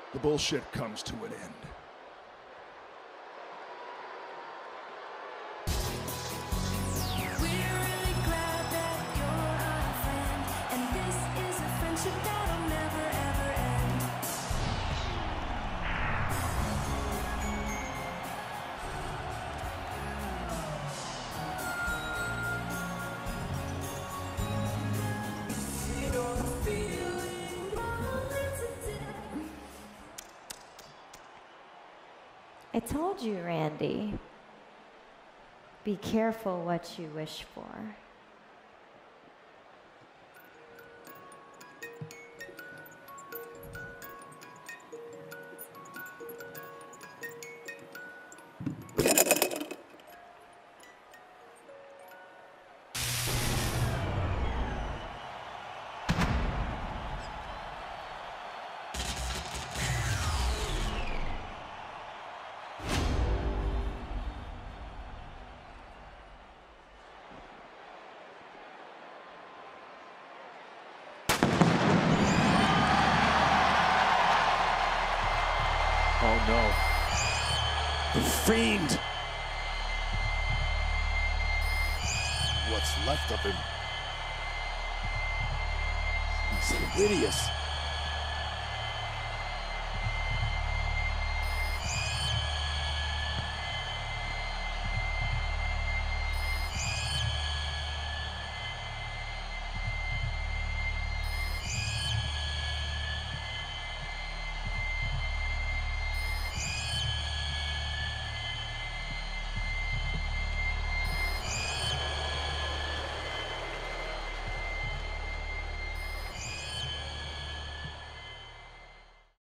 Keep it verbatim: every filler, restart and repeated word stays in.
the bullshit comes to an end. I told you, Randy, be careful what you wish for. Oh no. The Fiend! What's left of him? He's hideous.